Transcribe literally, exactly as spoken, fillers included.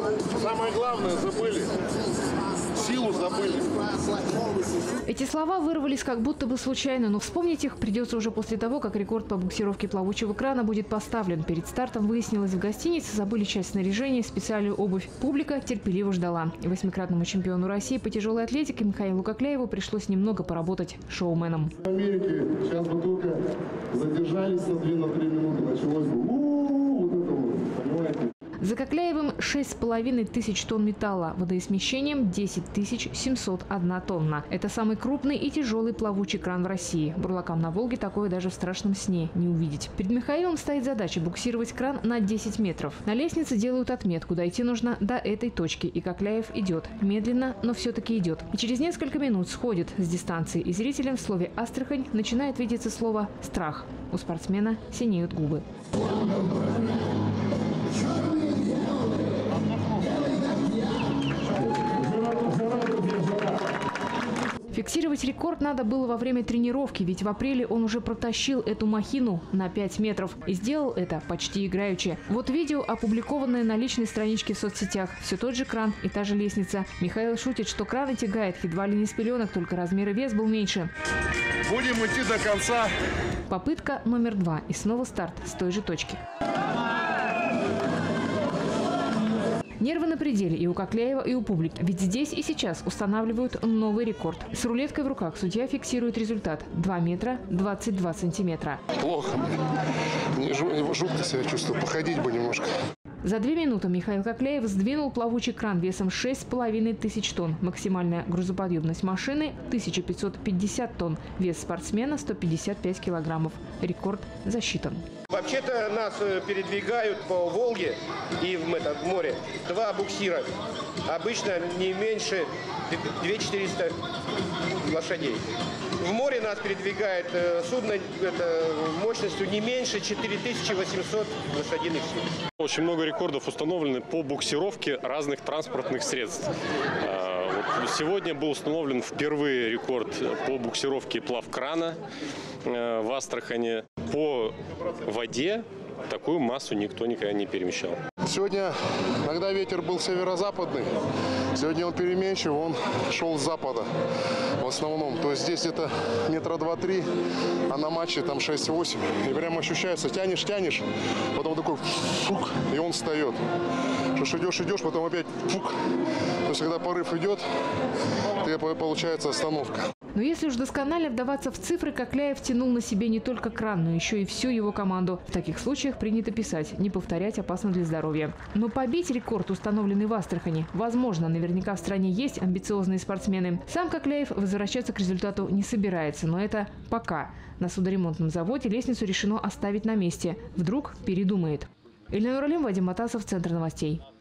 Самое главное забыли. Силу забыли. Эти слова вырвались как будто бы случайно, но вспомнить их придется уже после того, как рекорд по буксировке плавучего крана будет поставлен. Перед стартом выяснилось, в гостинице забыли часть снаряжения, специальную обувь. Публика терпеливо ждала. Восьмикратному чемпиону России по тяжелой атлетике Михаилу Кокляеву пришлось немного поработать шоуменом. В Америке сейчас бы только задержались на две-три минуты, началось бы у-у-у, вот это вот, понимаете? За Кокляевым шесть с половиной тысяч тонн металла, водоизмещением десять тысяч семьсот одна тонна. Это самый крупный и тяжелый плавучий кран в России. Бурлакам на Волге такое даже в страшном сне не увидеть. Перед Михаилом стоит задача буксировать кран на десять метров. На лестнице делают отметку, дойти нужно до этой точки. И Кокляев идет. Медленно, но все-таки идет. И через несколько минут сходит с дистанции. И зрителям в слове «Астрахань» начинает видеться слово «страх». У спортсмена синеют губы. Фиксировать рекорд надо было во время тренировки, ведь в апреле он уже протащил эту махину на пять метров. И сделал это почти играючи. Вот видео, опубликованное на личной страничке в соцсетях. Все тот же кран и та же лестница. Михаил шутит, что краны тягает едва ли не с пеленок, только размер и вес был меньше. Будем идти до конца. Попытка номер два. И снова старт с той же точки. Нервы на пределе и у Кокляева, и у публики. Ведь здесь и сейчас устанавливают новый рекорд. С рулеткой в руках судья фиксирует результат. два метра двадцать два сантиметра. Плохо. Мне жутко себя чувствую. Походить бы немножко. За две минуты Михаил Кокляев сдвинул плавучий кран весом шесть с половиной тысяч тонн. Максимальная грузоподъемность машины – тысяча пятьсот пятьдесят тонн. Вес спортсмена – сто пятьдесят пять килограммов. Рекорд засчитан. Вообще-то нас передвигают по Волге и в, это, в море два буксира. Обычно не меньше две тысячи четыреста лошадей. В море нас передвигает судно это, мощностью не меньше четыре тысячи восемьсот лошадиных сил. Очень много рекордов установлены по буксировке разных транспортных средств. Сегодня был установлен впервые рекорд по буксировке плавкрана в Астрахани. По воде такую массу никто никогда не перемещал. Сегодня, когда ветер был северо-западный, сегодня он переменчив, он шел с запада в основном. То есть здесь где-то метра два-три, а на матче там шесть-восемь. И прямо ощущается, тянешь, тянешь, потом такой фук, и он встает. Что идешь, идешь, потом опять фук. То есть когда порыв идет, получается остановка. Но если уж досконально вдаваться в цифры, Кокляев тянул на себе не только кран, но еще и всю его команду. В таких случаях принято писать: не повторять опасно для здоровья. Но побить рекорд, установленный в Астрахани, возможно. Наверняка в стране есть амбициозные спортсмены. Сам Кокляев возвращаться к результату не собирается, но это пока. На судоремонтном заводе лестницу решено оставить на месте. Вдруг передумает. Эльнара Лем, Вадим Матасов, Центр новостей.